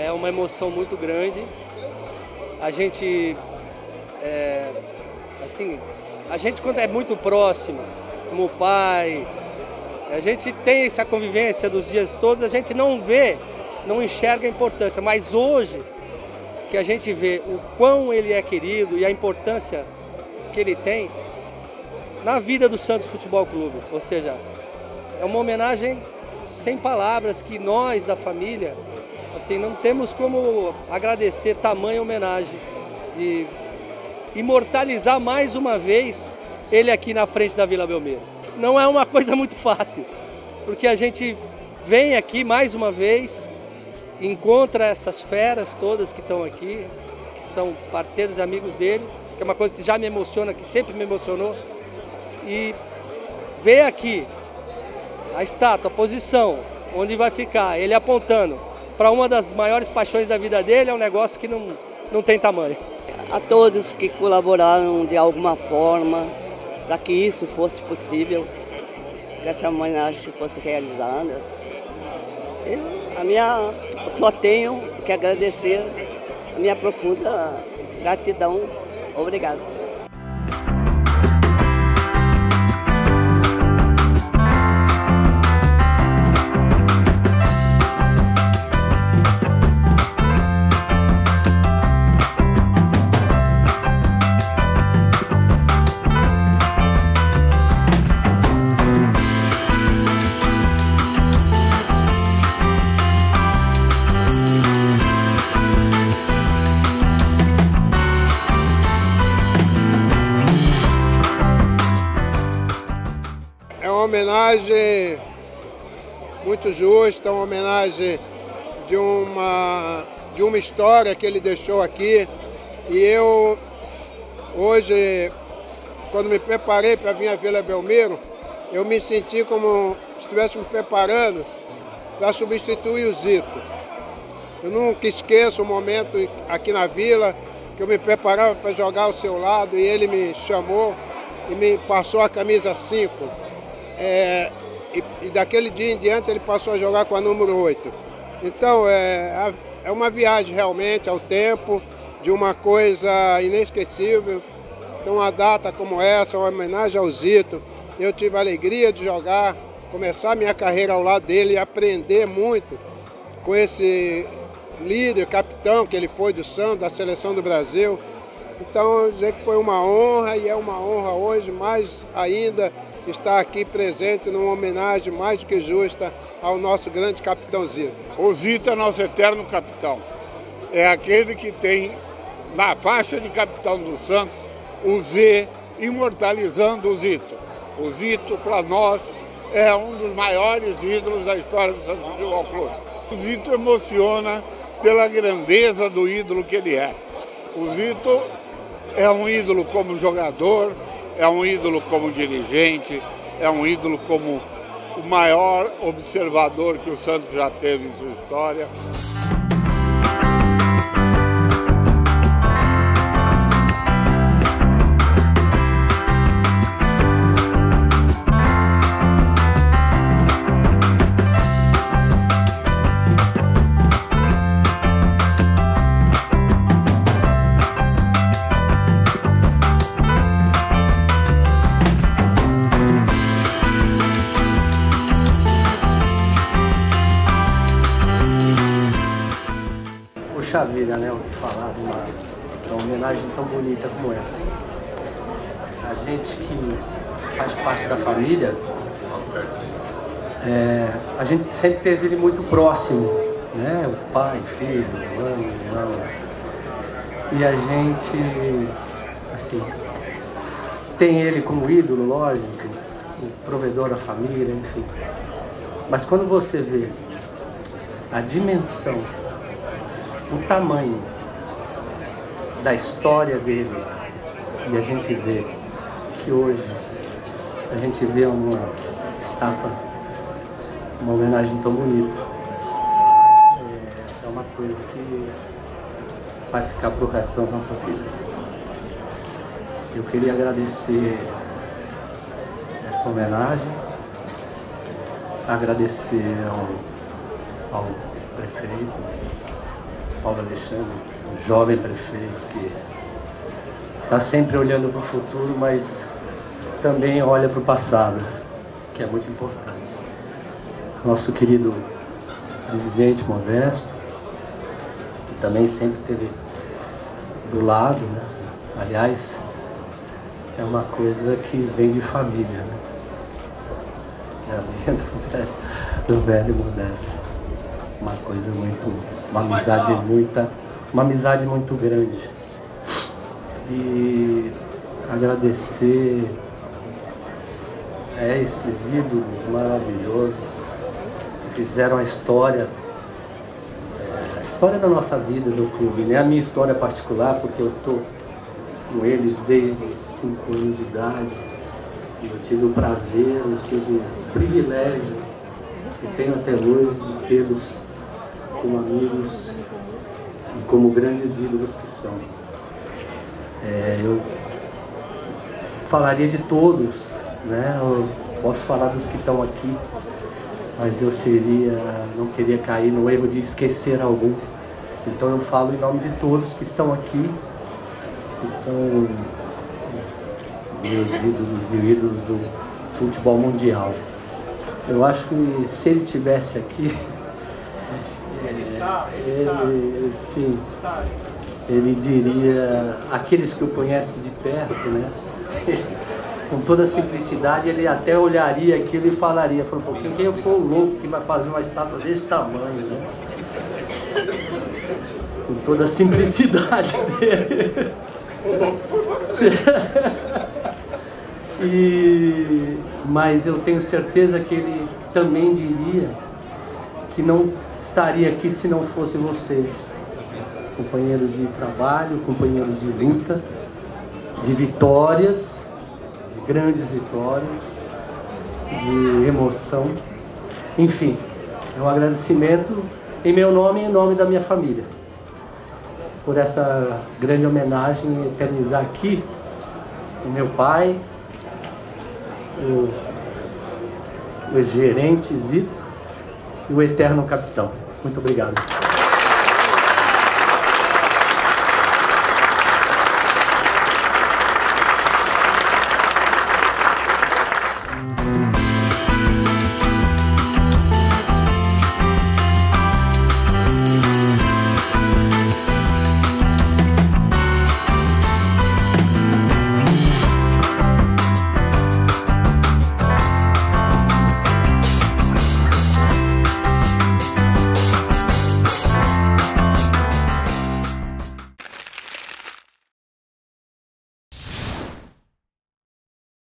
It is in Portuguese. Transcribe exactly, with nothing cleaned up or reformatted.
é uma emoção muito grande. A gente, é, assim, a gente quando é muito próximo, como pai, a gente tem essa convivência dos dias todos, a gente não vê, não enxerga a importância, mas hoje que a gente vê o quão ele é querido e a importância que ele tem na vida do Santos Futebol Clube, ou seja, é uma homenagem sem palavras que nós da família, assim, não temos como agradecer tamanha homenagem e imortalizar mais uma vez ele aqui na frente da Vila Belmiro. Não é uma coisa muito fácil, porque a gente vem aqui mais uma vez, encontra essas feras todas que estão aqui, que são parceiros e amigos dele, que é uma coisa que já me emociona, que sempre me emocionou, e ver aqui a estátua, a posição, onde vai ficar, ele apontando para uma das maiores paixões da vida dele, é um negócio que não, não tem tamanho. A todos que colaboraram de alguma forma para que isso fosse possível, que essa homenagem fosse realizada. Eu, a minha, eu só tenho que agradecer a minha profunda gratidão. Obrigado. É uma homenagem muito justa, uma homenagem de uma, de uma história que ele deixou aqui. E eu, hoje, quando me preparei para vir à Vila Belmiro, eu me senti como se estivesse me preparando para substituir o Zito. Eu nunca esqueço o momento aqui na Vila, que eu me preparava para jogar ao seu lado e ele me chamou e me passou a camisa cinco. É, e, e daquele dia em diante ele passou a jogar com a número oito. Então é, é uma viagem realmente ao tempo, de uma coisa inesquecível. Então uma data como essa, uma homenagem ao Zito, eu tive a alegria de jogar, começar minha carreira ao lado dele e aprender muito com esse líder, capitão que ele foi do Santos, da Seleção do Brasil. Então dizer que foi uma honra e é uma honra hoje mais ainda estar aqui presente numa homenagem mais do que justa ao nosso grande capitão Zito. O Zito é nosso eterno capitão. É aquele que tem na faixa de capitão do Santos o Z imortalizando o Zito. O Zito, para nós, é um dos maiores ídolos da história do Santos Futebol Clube. O Zito emociona pela grandeza do ídolo que ele é. O Zito é um ídolo como jogador, é um ídolo como dirigente, é um ídolo como o maior observador que o Santos já teve em sua história. Puxa vida, né? O que falar de uma, de uma homenagem tão bonita como essa. A gente que faz parte da família, é, a gente sempre teve ele muito próximo, né? O pai, filho, mãe, irmão. E a gente, assim, tem ele como ídolo, lógico, o provedor da família, enfim. Mas quando você vê a dimensão, o tamanho da história dele, e a gente vê que hoje a gente vê uma estátua, uma homenagem tão bonita, é, é uma coisa que vai ficar para o resto das nossas vidas. Eu queria agradecer essa homenagem, agradecer ao, ao prefeito, Paulo Alexandre, um jovem prefeito que está sempre olhando para o futuro, mas também olha para o passado, que é muito importante. Nosso querido presidente Modesto, que também sempre esteve do lado, né? Aliás, é uma coisa que vem de família, né? É do velho, do velho Modesto. Uma coisa muito, uma amizade muita, uma amizade muito grande. E agradecer a esses ídolos maravilhosos que fizeram a história, a história da nossa vida do clube, né? A minha história particular, porque eu estou com eles desde cinco anos de idade. Eu tive o prazer, eu tive o privilégio, e tenho até hoje, de tê-los como amigos e como grandes ídolos que são. É, eu falaria de todos, né? Eu posso falar dos que estão aqui, mas eu seria, não queria cair no erro de esquecer algum. Então eu falo em nome de todos que estão aqui, que são meus ídolos e ídolos do futebol mundial. Eu acho que se ele estivesse aqui, ele, ele, sim, ele diria, aqueles que o conhecem de perto, né? Com toda a simplicidade, ele até olharia aquilo e falaria, falou, um pouquinho, quem eu for o louco que vai fazer uma estátua desse tamanho, né? Com toda a simplicidade dele. E, mas eu tenho certeza que ele também diria que não estaria aqui se não fossem vocês, companheiros de trabalho, companheiros de luta, de vitórias, de grandes vitórias, de emoção, enfim, é um agradecimento em meu nome e em nome da minha família por essa grande homenagem e eternizar aqui o meu pai, o, o gerente Zito e o eterno capitão. Muito obrigado.